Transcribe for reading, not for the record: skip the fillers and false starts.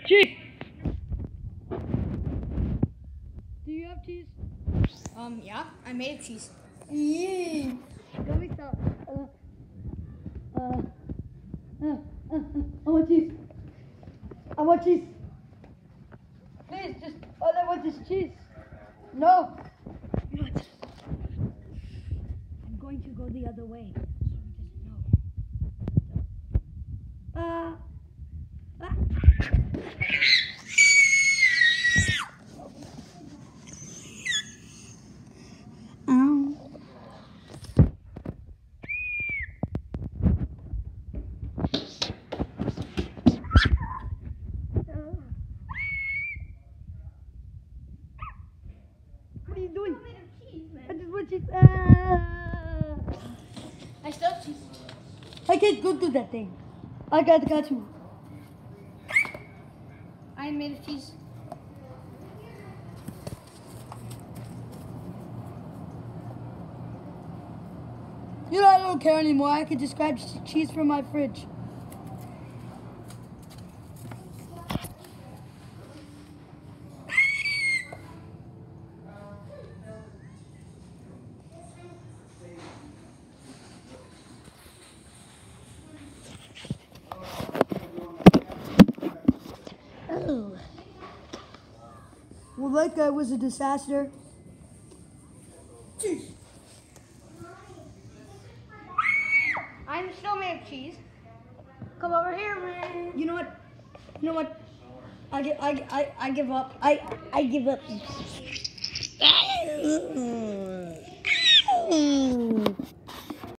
Cheese! Do you have cheese? Yeah, I made cheese. Yeah. Let me stop. I want cheese. I want cheese. Please, just all I want is cheese. No. What? I'm going to go the other way. So he doesn't know. Ah. What are you doing? I just want cheese. I still have cheese. I can't go do that thing. I got you. I made a cheese. You know, I don't care anymore. I can just grab cheese from my fridge. Oh. Well, that guy was a disaster. Cheese. I'm still made of cheese. Come over here, man. You know what? You know what? I give up. I give up.